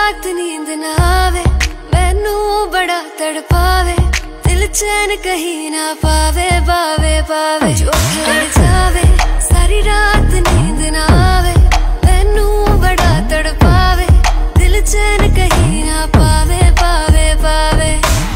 रात नींद ना आवे, मैनू बड़ा तड़पावे, दिल चैन कहीं ना पावे, पावे पावे जो ठहर जावे, सारी रात नींद ना आवे, मैनू बड़ा तड़पावे, दिल चैन कहीं ना पावे, पावे पावे।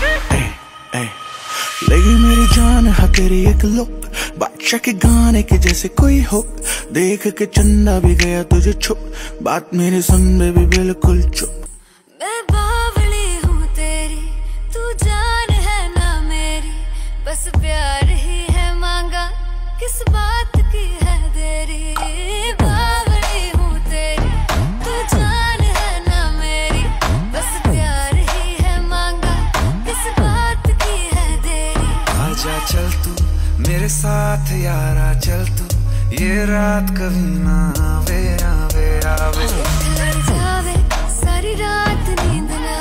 लगी मेरी जान है तेरी एक लुक, बादशाह के गाने के जैसे कोई हो, देख के चंदा भी गया तुझे छुप, बात मेरी सुन बेबी बिल्कुल चुप। मैं बावली हूँ तेरी, तू जान है ना मेरी, बस प्यार ही है मांगा, किस बात की है देरी। बावली हूँ तेरी, तू जान है ना मेरी, बस प्यार ही है मांगा, किस बात की है देरी। आजा चल तू मेरे साथ यारा, चल तू ये रात कभी ना आवे आवे आवे। ठहर जावे, सारी रात नींद ना